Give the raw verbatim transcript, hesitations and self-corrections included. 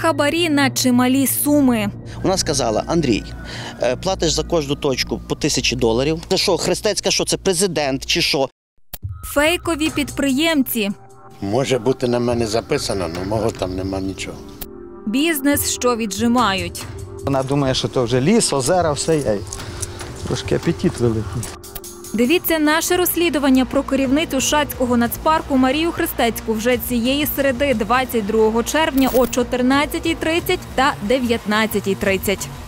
хабарі на чималі суми. Вона сказала: Андрій, платиш за кожну точку по тисячі доларів. Це що, Хрестецька, що це президент чи що? Фейкові підприємці. Може бути на мене записано, але мого там нема нічого. Бізнес, що віджимають. Вона думає, що то вже ліс, озера, все є. Трошки апетит великий. Дивіться наше розслідування про керівницю Шацького нацпарку Марію Хрестецьку вже цієї середи, двадцять другого червня о чотирнадцятій тридцять та дев'ятнадцятій тридцять.